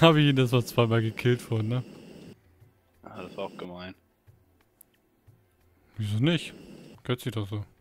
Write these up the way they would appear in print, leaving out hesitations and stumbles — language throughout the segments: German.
habe ich ihn das war zweimal gekillt von, ne? Ah, das war auch gemein. Wieso nicht? Gehört sich doch so.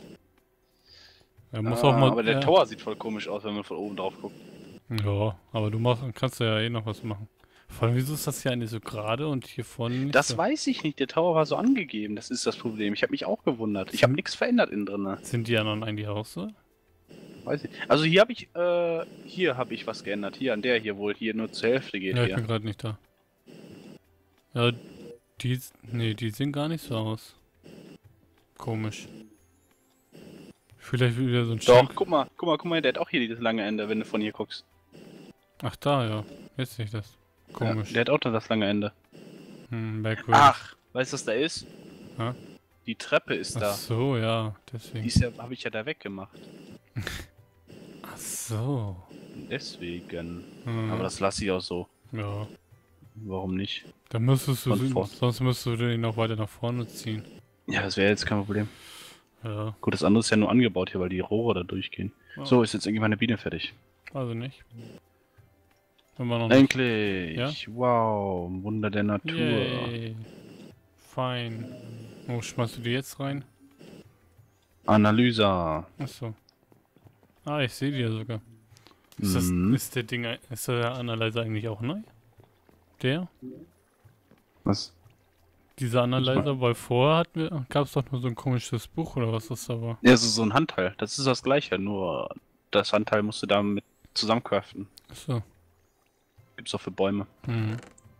Er muss auch mal. Aber der Tower sieht voll komisch aus, wenn man von oben drauf guckt. Ja, aber kannst ja eh noch was machen. Vor allem, wieso ist das hier eigentlich so gerade und hier vorne nicht Das so? weiß ich nicht, der Tower war so angegeben, das ist das Problem. Ich habe mich auch gewundert. Ich habe nichts verändert innen drin. Sind die anderen eigentlich auch so? Weiß ich. Also hier habe ich was geändert. Hier an der hier, wo hier nur zur Hälfte geht Ja, ich hier. bin gerade nicht da. Ja, die sehen gar nicht so aus. Komisch. Vielleicht wieder so ein Doch, Schenk. guck mal, der hat auch hier dieses lange Ende, wenn du von hier guckst. Ach da, ja. Jetzt sehe ich das. Komisch. Ja, der hat auch da das lange Ende. Merkwürdig. Ach, weißt du, was da ist? Ha? Die Treppe ist Ach da. so, ja, deswegen. Die ist ja, habe ich ja da weggemacht. Ach so. Deswegen. Mhm. Aber das lasse ich auch so. Ja. Warum nicht? Dann müsstest du, Von vor. sonst müsstest du den noch weiter nach vorne ziehen. Ja, das wäre jetzt kein Problem. Ja. Gut, das andere ist ja nur angebaut hier, weil die Rohre da durchgehen. Oh. So, ist jetzt irgendwie meine Biene fertig. Also nicht. Immer noch nicht. Endlich! Ja? Wow, Wunder der Natur. Yay. Fein. Wo schmeißt du die jetzt rein? Analysa. Achso. Ah, ich sehe die ja sogar. Ist ist der Analyzer eigentlich auch neu? Der? Was? Dieser Analyzer, weil vorher gab es doch nur so ein komisches Buch oder was das da war. Ja, so ein Handteil. Das ist das gleiche, nur das Handteil musst du damit zusammencraften. Achso. Gibt's auch für Bäume. Mhm.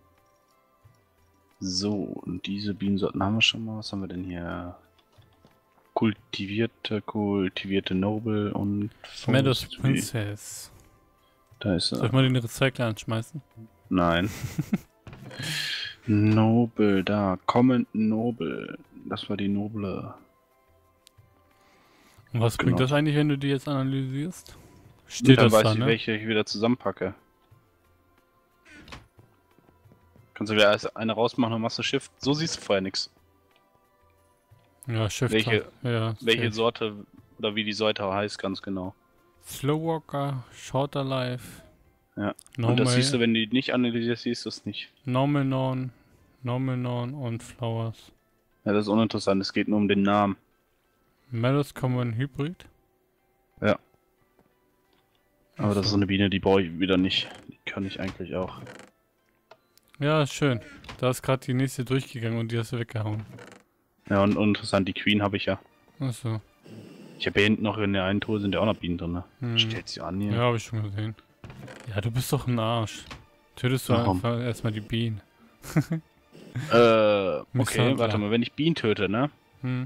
So, und diese Bienensorten haben wir schon mal. Was haben wir denn hier? Kultivierte Noble und... Meadows Forestry. Princess. Da ist Soll ich er. mal den Recycler anschmeißen? Nein. Noble, da. Common Noble. Das war die Noble. Und was bringt Genau. das eigentlich, wenn du die jetzt analysierst? Und Steht dann das weiß da, ich, ne? welche ich wieder zusammenpacke. Kannst du wieder eine rausmachen und machst du Shift. So siehst du vorher nichts. Ja, Shift. Welche- Ja, Welche zählt. Sorte oder wie die Sorte heißt, ganz genau. Slowwalker, Shorter Life. Ja. Normal, Und das siehst du, wenn du die nicht analysierst, siehst du es nicht. Normal Non und Flowers. Ja, das ist uninteressant. Es geht nur um den Namen. Meadows Common Hybrid. Ja. Aber das ist Achso. so eine Biene, die brauche ich wieder nicht. Die kann ich eigentlich auch. Ja, ist schön. Da ist gerade die nächste durchgegangen und die hast du weggehauen. Ja, und uninteressant, die Queen habe ich ja. Achso. Ich habe hier hinten noch in der einen Truhe sind ja auch noch Bienen drin. Ne? Hm. Stellt sie an hier. Ja, habe ich schon gesehen. Ja, du bist doch ein Arsch. Tötest du Warum? einfach erstmal die Bienen. Okay, Misshandler. warte mal, wenn ich Bienen töte, ne? Hm.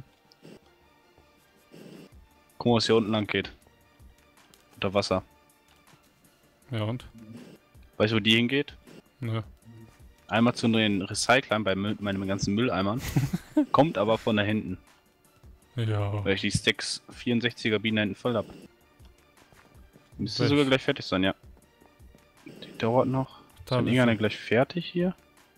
Guck mal, was hier unten lang geht. Unter Wasser. Ja und? Weißt du, wo die hingeht? Nö. Einmal zu den Recyclern bei meinen ganzen Mülleimern. Kommt aber von da hinten. Ja. Weil ich die Stacks 64er Bienen da hinten voll hab. Müsste Welch? sogar gleich fertig sein, ja. Die dauert noch. Da Ist bist irgendeiner du. gleich fertig hier?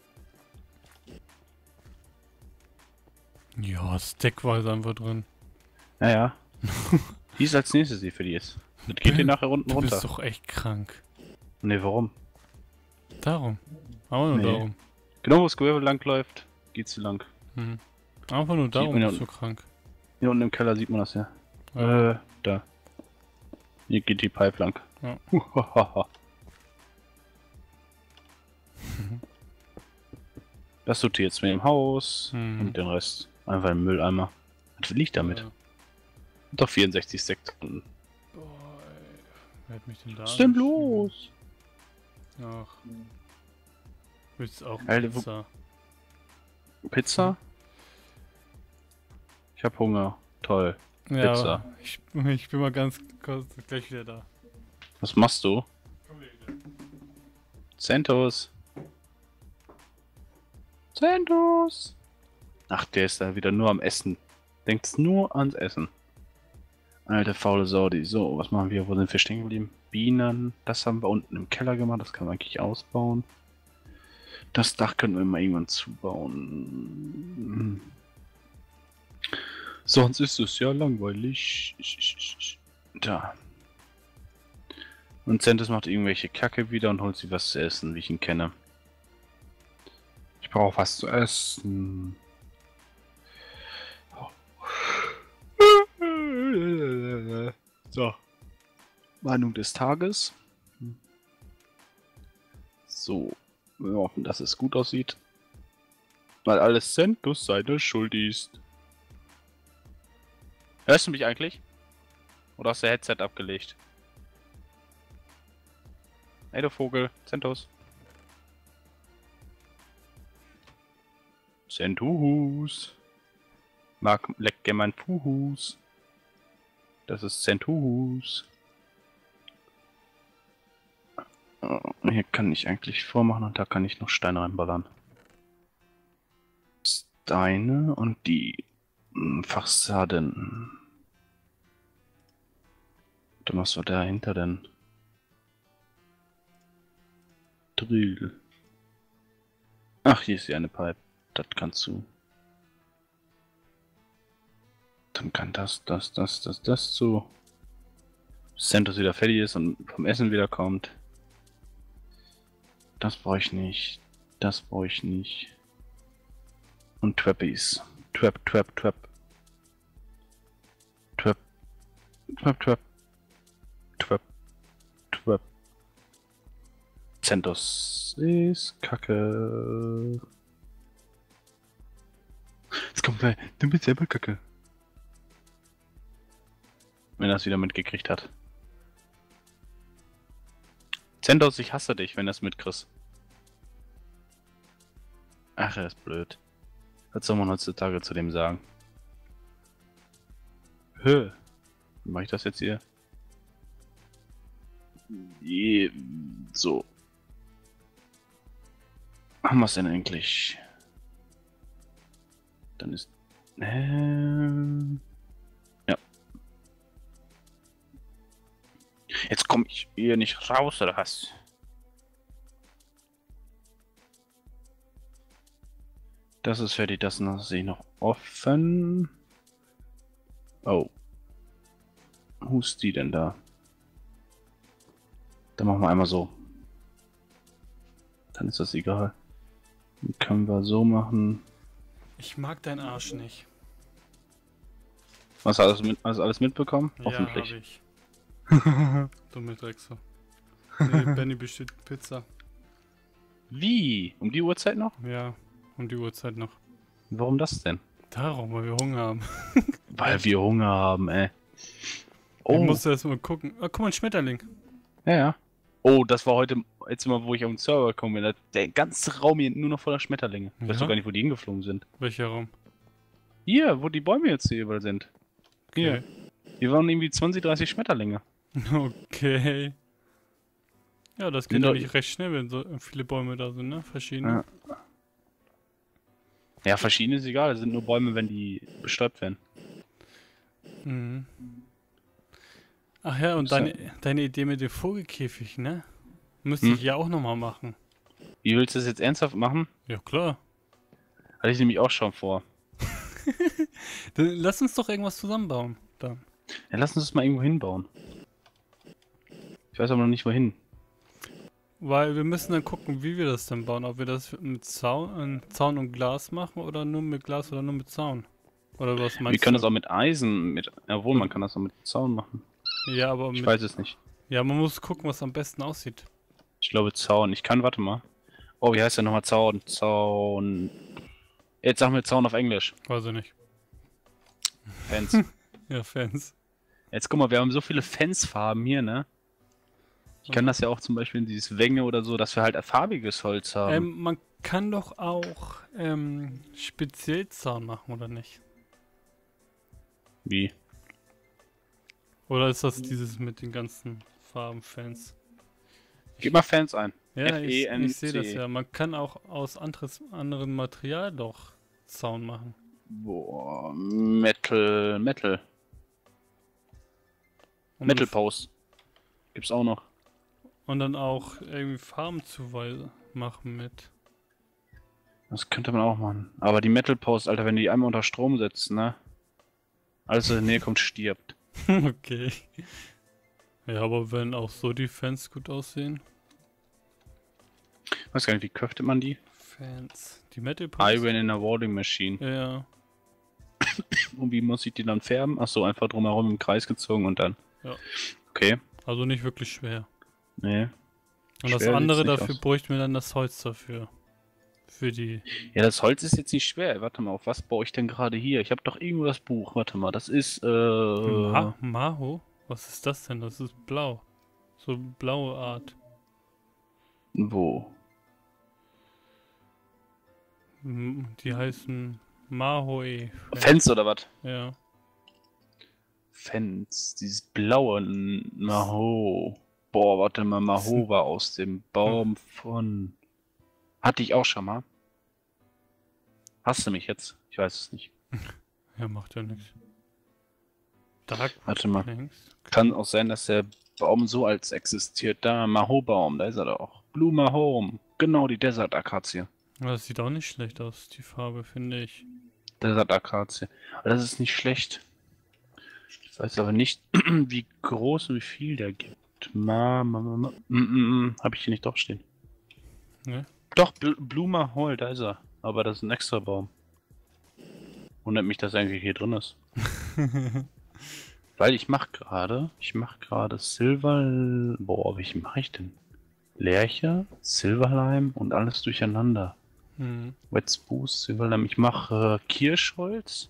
Ja, stackweise einfach drin. Ja, ja. Die ist als nächstes, die für die ist. Das geht hier nachher unten Du runter. bist doch echt krank. Ne, warum? Darum. Aber nur Nee. darum. Genau, wo das Gewirbel lang läuft, geht's hier lang. Hm. Einfach nur darum man ja bist du krank. Hier unten im Keller sieht man das ja. Da. Hier geht die Pipe lang. Ja. Das tut jetzt mit dem Haus Hm. und den Rest einfach im Mülleimer. Was will ich damit? Ja. Doch 64 Sekunden. Boah, ey. Wer hat mich denn da? Was ist denn geschrieben? bloß? Ach. Willst auch Alter, Pizza? Pizza? Ich hab Hunger. Toll. Ja, Pizza. aber ich bin mal ganz kurz gleich wieder da. Was machst du? Santos. Santos. Ach, der ist da wieder nur am Essen. Denkt's nur ans Essen. Alte faule Saudi. So, was machen wir? Wo sind wir stehen geblieben? Bienen. Das haben wir unten im Keller gemacht. Das kann man eigentlich ausbauen. Das Dach können wir mal irgendwann zubauen. Sonst ist es ja langweilig. Da. Und Centus macht irgendwelche Kacke wieder und holt sie was zu essen, wie ich ihn kenne. Ich brauche was zu essen. So. Meinung des Tages. So. Wir hoffen, dass es gut aussieht. Weil alles Centus seine Schuld ist. Hörst du mich eigentlich? Oder hast du Headset abgelegt? Hey du Vogel, Centus. Centus. Mark leckt gerne mein Fuhus. Das ist Centus. Hier kann ich eigentlich vormachen und da kann ich noch Steine reinballern. Steine und die Fassaden. Dann was war dahinter denn? Drill. Ach, hier ist ja eine Pipe. Das kannst du. Dann kann das so. Centus wieder fertig ist und vom Essen wieder kommt. Das brauche ich nicht. Das brauche ich nicht. Und Trappies. Trap. Centus ist Kacke. Jetzt kommt gleich. Du bist selber Kacke. Wenn er es wieder mitgekriegt hat. Centus, ich hasse dich, wenn er es mitkriegst. Ach, er ist blöd. Was soll man heutzutage zu dem sagen? Wie mache ich das jetzt hier? So. Haben wir es denn eigentlich? Dann ist... ja. Jetzt komme ich hier nicht raus, oder was? Das ist fertig, das sehe ich noch offen. Oh. Wo ist die denn da? Dann machen wir einmal so. Dann ist das egal. Dann können wir so machen. Ich mag deinen Arsch nicht. Hast du alles mitbekommen? Hoffentlich. Ja, hab ich. Dumme Drecksau. Nee, Benny bestellt Pizza. Wie? Um die Uhrzeit noch? Ja, um die Uhrzeit noch. Warum das denn? Darum, weil wir Hunger haben. Weil wir Hunger haben, ey. Ich musste erst mal gucken. Ah, guck mal, ein Schmetterling. Ja. Oh, das war heute, jetzt mal, wo ich auf den Server gekommen bin. Der ganze Raum hier nur noch voller Schmetterlinge. Ich weiß doch gar nicht, wo die hingeflogen sind. Welcher Raum? Hier, wo die Bäume jetzt hier überall sind. Hier. Okay. Hier waren irgendwie 20, 30 Schmetterlinge. Okay. Ja, das geht Sind ja doch- nicht recht schnell, wenn so viele Bäume da sind, ne? Verschiedene. Ja, verschiedene ist egal. Es sind nur Bäume, wenn die bestäubt werden. Mhm. Ach ja, und So. deine Idee mit dem Vogelkäfig, ne? Müsste ich ja auch nochmal machen. Wie willst du das jetzt ernsthaft machen? Ja, klar. Hatte ich nämlich auch schon vor. Dann lass uns doch irgendwas zusammenbauen. Dann. Ja, lass uns das mal irgendwo hinbauen. Ich weiß aber noch nicht wohin. Weil wir müssen dann gucken, wie wir das dann bauen. Ob wir das mit Zaun und Glas machen oder nur mit Glas oder nur mit Zaun. Oder was meinst Wir können du? das auch mit Eisen, jawohl, man kann das auch mit Zaun machen. Ja, aber Ich mit, weiß es nicht. ja, man muss gucken, was am besten aussieht. Ich glaube Zaun. Warte mal. Oh, wie heißt der nochmal? Zaun. Jetzt sagen wir Zaun auf Englisch. Weiß ich nicht. Fans. Ja, Fans. Jetzt guck mal, wir haben so viele Fansfarben hier, ne? Ich kann das ja auch zum Beispiel in dieses Wänge oder so, dass wir halt farbiges Holz haben. Man kann doch auch speziell Zaun machen, oder nicht? Wie? Oder ist das dieses mit den ganzen Farben Fans? Gib mal Fans ein. Ja, ich F-E-N-C. sehe das ja. Man kann auch aus anderem Material doch Zaun machen. Boah, Metal. Und Metal Post. Gibt's auch noch. Und dann auch irgendwie Farbenzuweise machen mit. Das könnte man auch machen. Aber die Metal Post, Alter, wenn du die einmal unter Strom setzt, ne? Alles, was in der Nähe kommt, stirbt. Okay. Ja, aber wenn auch so die Fans gut aussehen. Ich weiß gar nicht, wie köftet man die? Fans. Die Metal Post? Iron in a Warding Machine. Ja, ja. Und wie muss ich die dann färben? Achso, einfach drumherum im Kreis gezogen und dann. Ja. Okay. Also nicht wirklich schwer. Nee. Und das Schwer andere sieht's nicht dafür aus. bräuchten wir dann das Holz dafür. Für die. Ja, das Holz ist jetzt nicht schwer. Warte mal, auf was baue ich denn gerade hier? Ich habe doch irgendwo das Buch. Warte mal, das ist Maho? Was ist das denn? Das ist blau. So blaue Art. wo? Die heißen Mahoe. Fans oder was? Ja. Fans, dieses blaue Maho. Boah, warte mal, Maho war aus dem Baum von. Hatte ich auch schon mal. Hast du mich jetzt? Ich weiß es nicht. Ja, macht ja nichts. Dark Warte mal. Planks. Kann auch sein, dass der Baum so als existiert. Da, Maho-Baum, da ist er doch. Blue Maho. Genau, die Desert-Akazie. Das sieht auch nicht schlecht aus, die Farbe, finde ich. Desert-Akazie. Aber das ist nicht schlecht. Ich weiß aber nicht, wie groß und wie viel der gibt. Habe ich hier nicht draufstehen. Ne? Doch, Blue Maho, da ist er. Aber das ist ein extra Baum. Wundert mich, dass er eigentlich hier drin ist. Weil ich mache gerade Silver... Boah, welchen mache ich denn? Lerche, Silverlime und alles durcheinander. Wet Spruce, Silverlime. Ich mache Kirschholz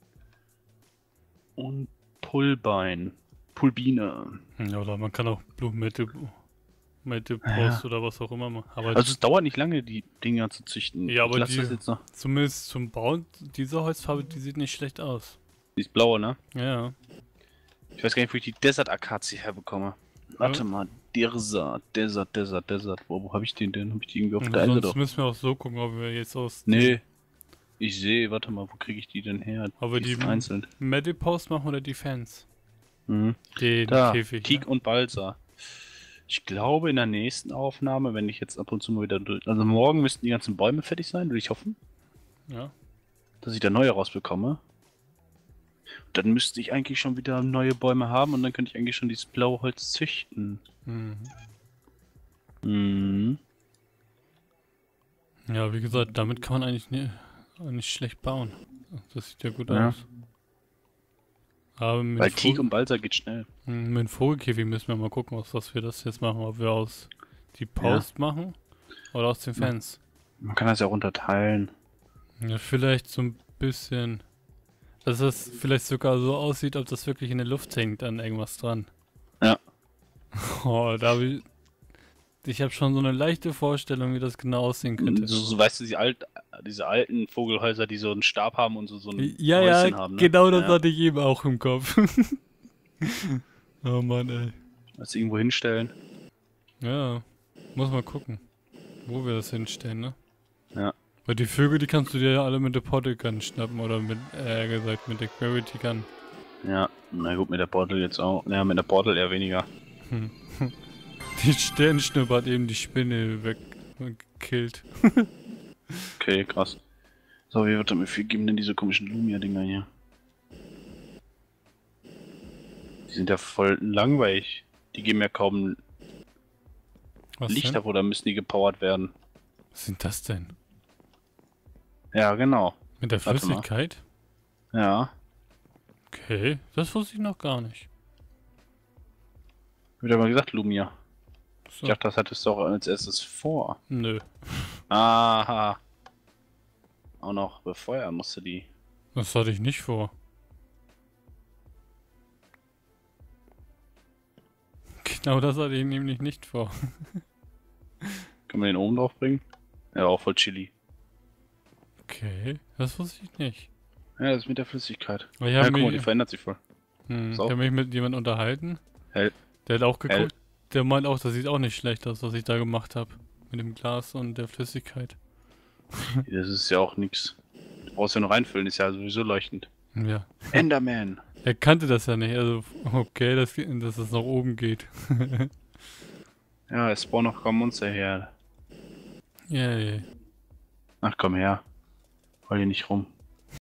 und Pulbein. Pulbine. Ja, oder man kann auch Blue Metal Post Ja. oder was auch immer machen. Aber Also es dauert nicht lange, die Dinger zu züchten. ja, aber Ich lass die, das jetzt noch. zumindest zum Bauen, diese Holzfarbe, die sieht nicht schlecht aus. Die ist blaue, ne? Ja. Ich weiß gar nicht, wo ich die Desert Akazie herbekomme. Warte mal, Desert. Wo habe ich den denn? Habe ich die irgendwie auf Und der Ende sonst doch? müssen wir auch so gucken, ob wir jetzt aus Nee. Ich sehe, warte mal, wo kriege ich die denn her? Aber die die einzeln. Metal Post machen oder die Fans? Mhm. Den Da, Käfig. Teak Ne? und Balsa. Ich glaube, in der nächsten Aufnahme, wenn ich jetzt ab und zu mal wieder durch... Also morgen müssten die ganzen Bäume fertig sein, würde ich hoffen. Ja. Dass ich da neue rausbekomme. Dann müsste ich eigentlich schon wieder neue Bäume haben und dann könnte ich eigentlich schon dieses blaue Holz züchten. Mhm. Mhm. Ja, wie gesagt, damit kann man eigentlich nicht schlecht bauen. Das sieht ja gut Ja. aus. Aber Weil Teak und Balsa geht schnell. mit Vogelkäfig müssen wir mal gucken, aus was wir das jetzt machen. Ob wir aus die Post machen oder aus den Fans. Man kann das ja auch unterteilen. Ja, vielleicht so ein bisschen, dass es vielleicht sogar so aussieht, ob das wirklich in der Luft hängt an irgendwas dran. Ja. Oh, ich habe schon so eine leichte Vorstellung, wie das genau aussehen könnte. So, weißt du, diese alten Vogelhäuser, die so einen Stab haben und so ein Ja, Häuschen ja, haben, ne? genau das Ja. hatte ich eben auch im Kopf. Oh Mann, ey. Das irgendwo hinstellen. Ja, muss mal gucken, wo wir das hinstellen, ne? Ja. Weil die Vögel, die kannst du dir ja alle mit der Portal Gun schnappen oder mit der Gravity Gun. Ja, na gut, mit der Portal jetzt auch. Ja, mit der Portal eher weniger. Die Sternschnuppe hat eben die Spinne weggekillt. Okay, krass. So, wie viel geben denn diese komischen Lumia-Dinger hier? Die sind ja voll langweilig. Die geben ja kaum Was Licht denn? ab, oder müssen die gepowert werden? Was sind das denn? Ja, genau. Mit der Warte mal. Flüssigkeit? Ja. Okay, das wusste ich noch gar nicht. Wird aber gesagt, Lumia. So. Ich dachte, das hattest du auch als erstes vor. Nö, Aha. Auch noch befeuern musste die. das hatte ich nicht vor. Genau das hatte ich nämlich nicht vor. Können wir den oben drauf bringen? Ja, auch voll Chili. Okay, das wusste ich nicht. Ja, das ist mit der Flüssigkeit. Aber ich Ja, habe guck mal, die mich, verändert sich voll. ich So. hab mich mit jemandem unterhalten. Hell. Der hat auch geguckt. Hell. Der meint auch, das sieht auch nicht schlecht aus, was ich da gemacht habe. Mit dem Glas und der Flüssigkeit. Das ist ja auch nix. Du brauchst ja noch reinfüllen, ist ja sowieso leuchtend. Ja. Enderman. Er kannte das ja nicht. Also, okay, dass es nach oben geht. Ja, es spawnen noch kaum Monster her. Yay. Ach komm her. Heul hier nicht rum.